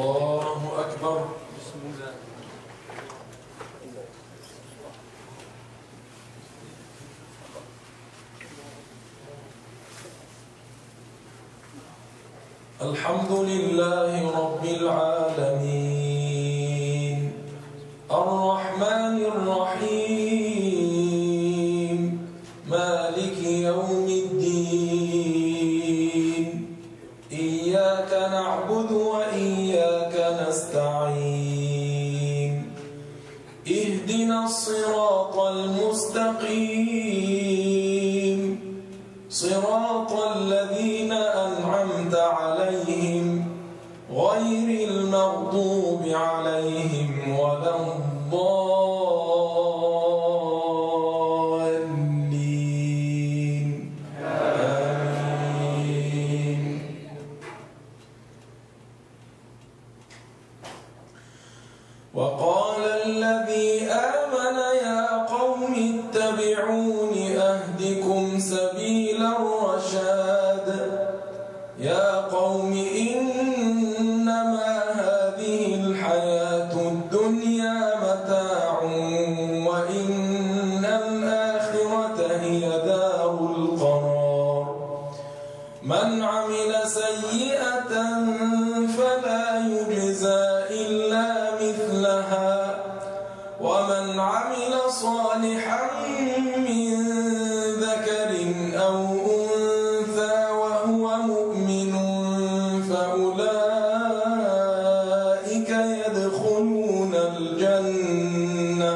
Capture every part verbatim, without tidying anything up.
الله أكبر. بسم الله. الحمد لله رب العالمين الرحمن الرحيم مالك يوم الدين إياك نعبد وإياك نستعين اهدنا الصراط المستقيم صراط الذين أنعمت عليهم غير المغضوب عليهم ولا الضالين آمين. وقال الذي آمن يا قوم اتبعون أهدكم سبيل الرشاد يا قوم إنما هذه الحياة الدنيا متاع وإن الآخرة هي دار القرار من عمل سيئة فلا يجزى إلا مثلها ومن عمل صالحا من ذكر أو أنثى وهو مؤمن فأولئك يدخلون الجنة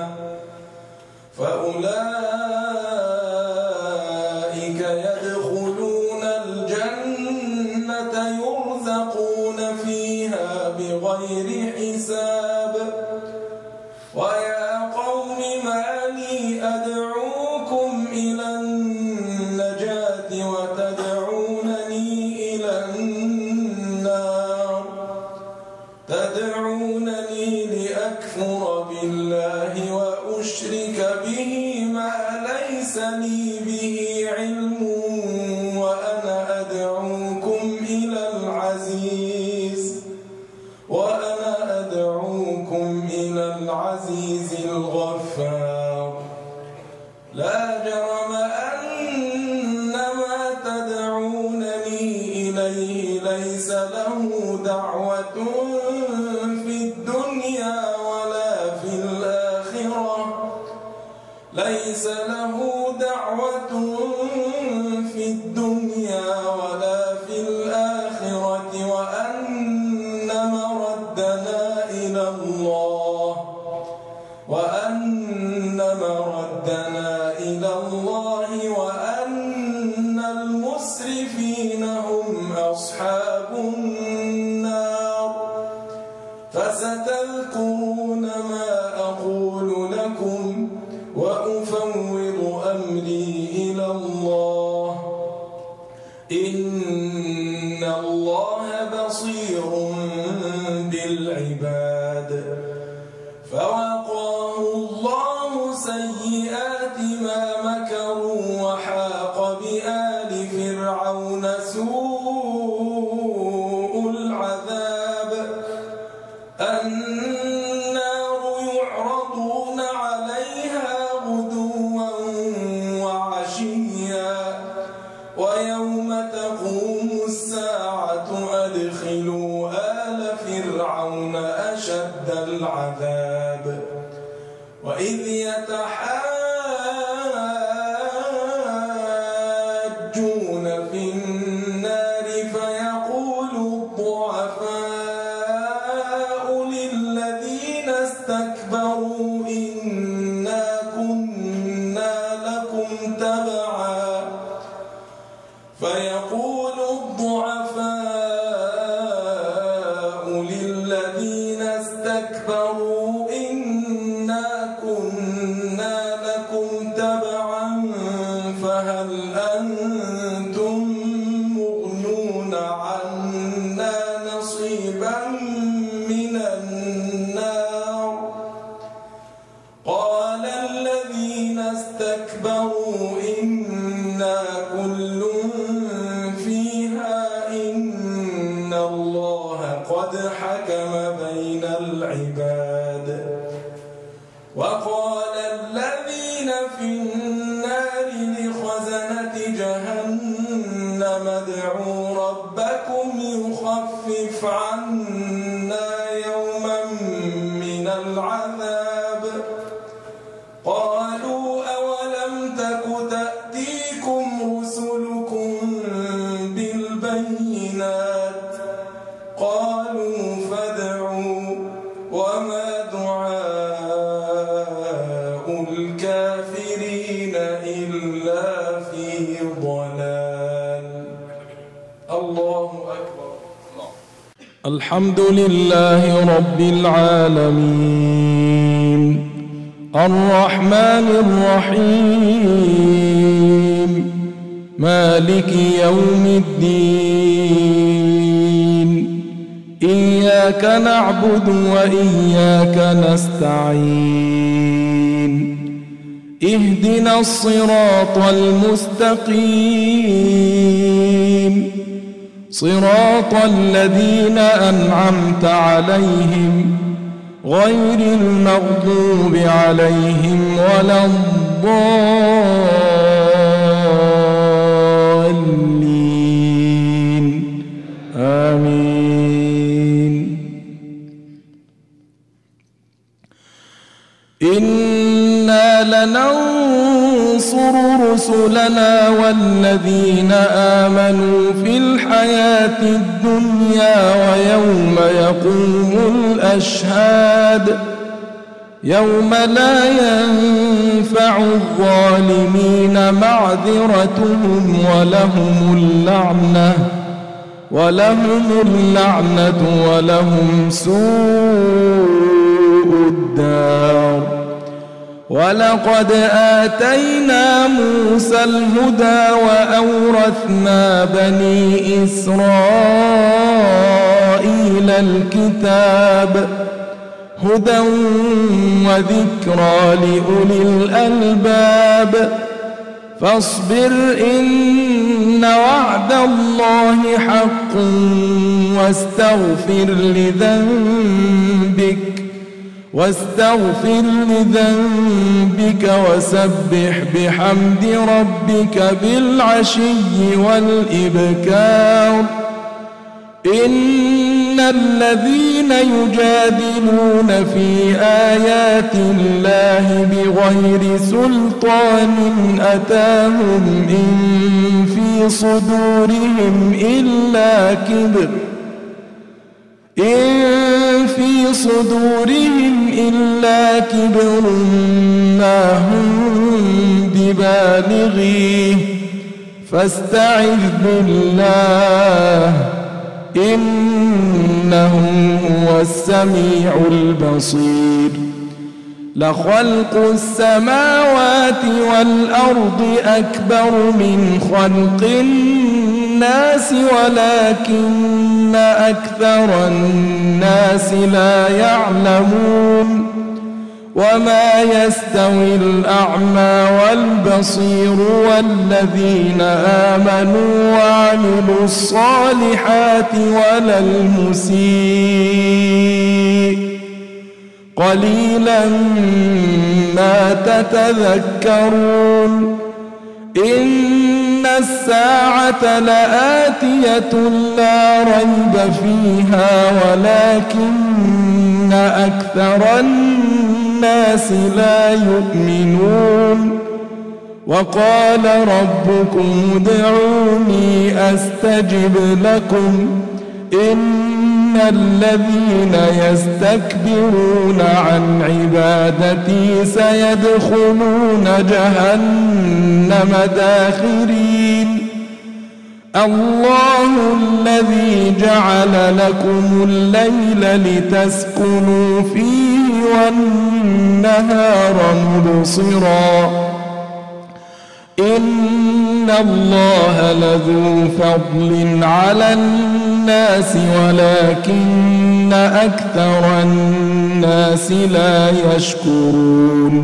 فأولئك يدخلون الجنة يرزقون فيها بغير حساب. ويا قوم ما لي أدعوكم إلى النجاة وتدعونني إلى النار تدعونني لأكفر بالله وأشرك به ما ليس لي به علم وأنا أدعوكم إلى العزيز وأنا أدعوكم إلى العزيز الغفار لا جرم أن ما تدعونني إليه ليس له دعوة في الدنيا ولا في الآخرة ليس له دعوة في الدنيا ولا في الآخرة وأن مردنا إلى الله وأن مردنا إلى الله وأن المسرفين هم أصحاب النار فستذكرون ما أقول لكم وأفوض أمري إلى الله إن الله بصير بالعباد. فوقاه الله سيئات ما مكروا وحاق بآل فرعون سوء العذاب النار يعرضون عليها غدوا وعشيا ويوم تقوم الساعة أدخلوا آل فرعون أشد العذاب. وإذ يتحاجون في النار فيقول الضعفاء للذين استكبروا إنا كنا لكم تبعا فيقول الضعفاء للذين استكبروا إنا كنا لكم تبعا فهل أنتم مغنون عنا نصيبا من النار قال الذين استكبروا إنا كل فيها إن الله قد حكم وقال الذين في النار لخزنة جهنم ادعوا ربكم يخفف عنا يوما من العذاب قالوا أولم تك تأتيكم رسلكم بالبينات قالوا فادعوا وما دعاء الكافرين إلا في ضلال. الله أكبر. الحمد لله رب العالمين الرحمن الرحيم مالك يوم الدين إياك نعبد وإياك نستعين اهدنا الصراط المستقيم صراط الذين أنعمت عليهم غير المغضوب عليهم ولا الضالين آمين. إنا لننصر رسلنا والذين آمنوا في الحياة الدنيا ويوم يقوم الأشهاد يوم لا ينفع الظالمين معذرتهم ولهم اللعنة ولهم اللعنة ولهم سوء الدار. ولقد آتينا موسى الهدى وأورثنا بني إسرائيل الكتاب هدى وذكرى لأولي الألباب. فاصبر إن وعد الله حق واستغفر لذنبك واستغفر لذنبك وسبح بحمد ربك بالعشي والإبكار. إن الذين يجادلون في آيات الله بغير سلطان أتاهم إن في صدورهم إلا كبر إن في صدورهم إلا كبر ما هم ببالغيه فاستعذ بالله إنه هو السميع البصير. لخلق السماوات والأرض أكبر من خلق الناس ولكن أكثر الناس لا يعلمون. وما يستوي الأعمى والبصير والذين آمنوا وعملوا الصالحات ولا المسيء قليلا ما تتذكرون. إن الساعة لآتية لا ريب فيها ولكن أكثر الناس لا يؤمنون. وقال ربكم ادعوني أستجب لكم إن الذين يستكبرون عن عبادتي سيدخلون جهنم داخرين. الله الذي جعل لكم الليل لتسكنوا فيه والنهار مبصرا إن الله لذو فضل على الناس ولكن أكثر الناس لا يشكرون.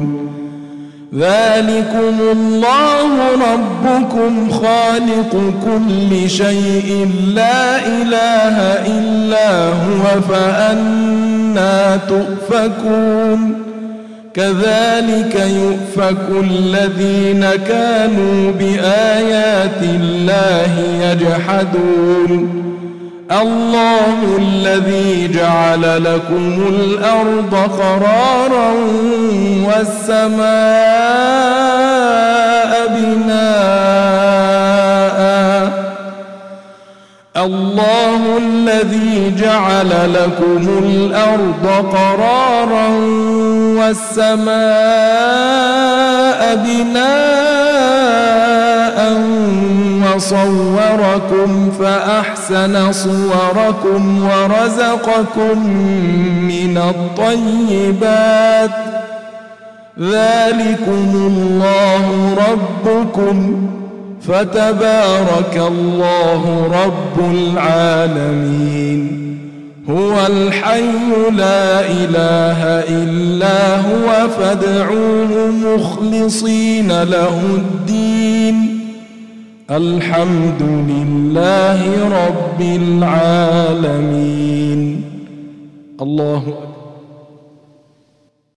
ذلكم الله ربكم خالق كل شيء لا إله إلا هو فأنى تؤفكون. كذلك يؤفك الذين كانوا بآيات الله يجحدون الله الذي جعل لكم الأرض قرارا والسماء بناء الله الذي جعل لكم الأرض قرارا والسماء بناء وصوركم فأحسن صوركم ورزقكم من الطيبات ذلكم الله ربكم فتبارك الله رب العالمين هو الحي لا إله إلا هو فادعوه مخلصين له الدين الحمد لله رب العالمين. الله أكبر.